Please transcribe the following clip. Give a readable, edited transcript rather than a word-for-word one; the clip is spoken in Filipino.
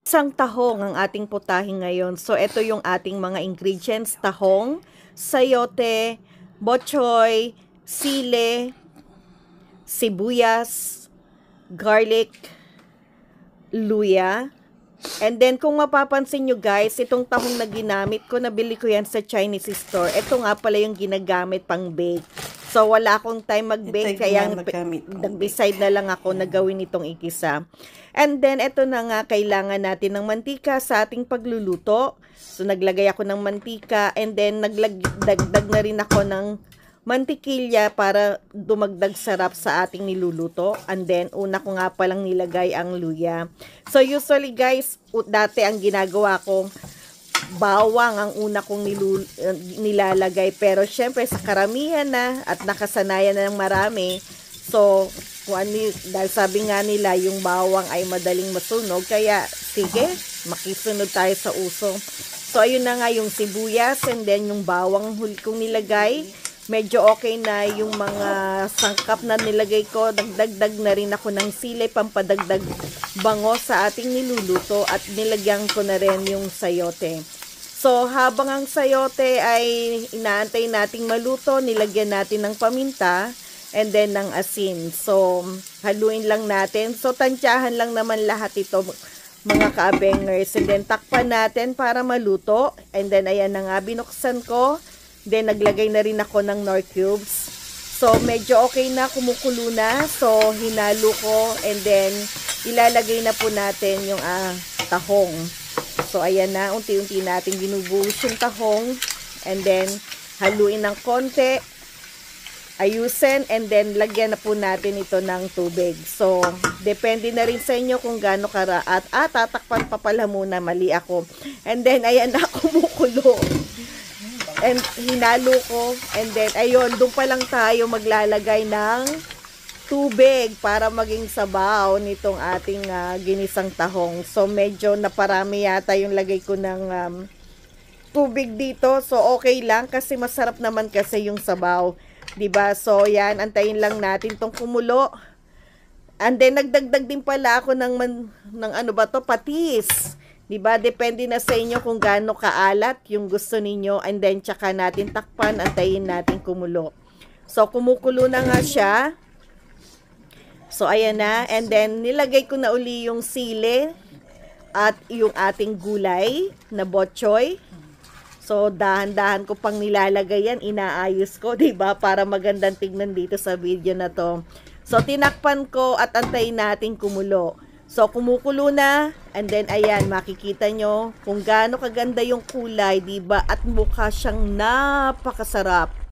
Isang tahong ang ating putahin ngayon. So, ito yung ating mga ingredients. Tahong, sayote, bok-choy, sile, sibuyas, garlic, luya. And then, kung mapapansin nyo guys, itong tahong na ginamit ko, nabili ko yan sa Chinese store. Ito nga pala yung ginagamit pang bake. So, wala akong time mag-bake, kaya nag-decide na lang ako na gawin itong ikisa. And then, ito na nga, kailangan natin ng mantika sa ating pagluluto. So, naglagay ako ng mantika, and then, nagdagdag na rin ako ng mantikilya para dumagdag sarap sa ating niluluto. And then, una ko nga palang nilagay ang luya. So, usually guys, dati ang ginagawa ko, bawang ang una kong nilalagay. Pero syempre sa karamihan na at nakasanayan na ng marami. So, dahil sabi nga nila yung bawang ay madaling masunog. Kaya sige, makisunod tayo sa uso. So, ayun na nga yung sibuyas and then yung bawang huli kong nilagay. Medyo okay na yung mga sangkap na nilagay ko. Dagdag na rin ako ng sili, pampadagdag bango sa ating niluluto at nilagyan ko na rin yung sayote. So, habang ang sayote ay inaantay nating maluto, nilagyan natin ng paminta and then ng asin. So, haluin lang natin. So, tansyahan lang naman lahat ito mga ka-abengers. And then, takpan natin para maluto. And then, ayan na nga, binuksan ko. Then, naglagay na rin ako ng Knorr cubes. So, medyo okay na, kumukulo na. So, hinalo ko. And then, ilalagay na po natin yung tahong. So, ayan na. Unti-unti natin binubuhos yung tahong. And then, haluin ng konti. Ayusin. And then, lagyan na po natin ito ng tubig. So, depende na rin sa inyo kung gaano karaat. Tatakpan pa pala muna. Mali ako. And then, ayan na, kumukulo. And hinalo ko, and then ayun, doon pa lang tayo maglalagay ng tubig para maging sabaw nitong ating ginisang tahong. So medyo naparami yata yung lagay ko ng tubig dito. So okay lang kasi masarap naman kasi yung sabaw, 'di ba? So yan, antayin lang natin tong kumulo. And then nagdagdag din pala ako ng ano ba to, patis. Diba? Depende na sa inyo kung gaano kaalat yung gusto ninyo. And then, tsaka natin takpan, antayin natin kumulo. So, kumukulo na nga siya. So, ayan na. And then, nilagay ko na uli yung sili at yung ating gulay na bok-choy. So, dahan-dahan ko pang nilalagay yan. Inaayos ko, diba? Para magandang tignan dito sa video na to. So, tinakpan ko at antayin natin kumulo. So, kumukulo na, and then, ayan, makikita nyo kung gaano kaganda yung kulay, diba? At mukha siyang napakasarap.